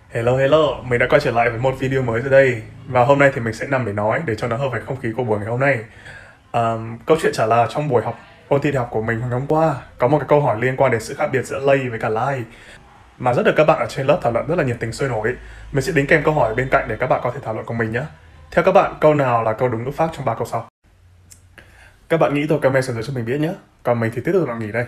Hello hello, mình đã quay trở lại với một video mới rồi đây. Và hôm nay thì mình sẽ nằm để nói để cho nó hợp với không khí của buổi ngày hôm nay. Câu chuyện trả lời trong buổi học ôn thi đại học của mình hôm qua có một cái câu hỏi liên quan đến sự khác biệt giữa lay với cả lie mà rất được các bạn ở trên lớp thảo luận rất là nhiệt tình sôi nổi. Mình sẽ đính kèm câu hỏi bên cạnh để các bạn có thể thảo luận cùng mình nhé. Theo các bạn, câu nào là câu đúng ngữ pháp trong 3 câu sau? Các bạn nghĩ thôi comment xuống dưới cho mình biết nhé. Còn mình thì tiếp tục làm nghỉ đây.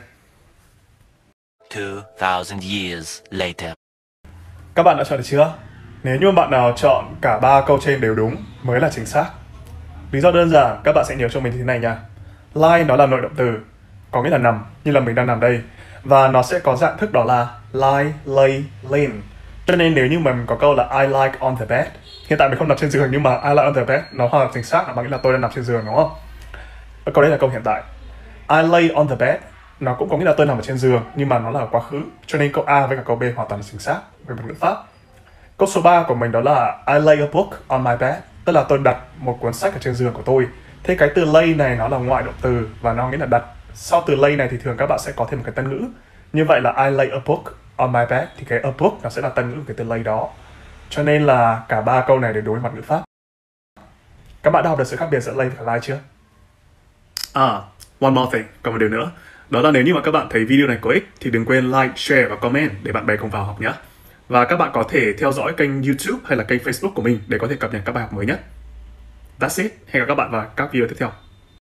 2000 years later. Các bạn đã chọn được chưa? Nếu như bạn nào chọn cả 3 câu trên đều đúng mới là chính xác. Lý do đơn giản, các bạn sẽ nhớ cho mình thế này nha. Lie nó là nội động từ, có nghĩa là nằm, như là mình đang nằm đây. Và nó sẽ có dạng thức đó là lie, lay, lean. Cho nên nếu như mình có câu là I like on the bed, hiện tại mình không nằm trên giường nhưng mà I like on the bed, nó hoàn toàn chính xác, bằng nghĩa là tôi đang nằm trên giường, đúng không? Câu đấy là câu hiện tại. I lay on the bed, nó cũng có nghĩa là tôi nằm ở trên giường, nhưng mà nó là quá khứ. Cho nên câu A với cả câu B hoàn toàn là chính xác về mặt ngữ pháp. Câu số 3 của mình đó là I lay a book on my bed, tức là tôi đặt một cuốn sách ở trên giường của tôi. Thế cái từ lay này nó là ngoại động từ và nó nghĩa là đặt. Sau từ lay này thì thường các bạn sẽ có thêm một cái tân ngữ. Như vậy là I lay a book on my bed thì cái a book nó sẽ là tân ngữ của cái từ lay đó. Cho nên là cả 3 câu này đều đối với mặt ngữ pháp. Các bạn đã học được sự khác biệt giữa lay và lie chưa? One more thing, còn một điều nữa. Đó là nếu như mà các bạn thấy video này có ích thì đừng quên like, share và comment để bạn bè cùng vào học nhé. Và các bạn có thể theo dõi kênh YouTube hay là kênh Facebook của mình để có thể cập nhật các bài học mới nhất. That's it. Hẹn gặp các bạn vào các video tiếp theo.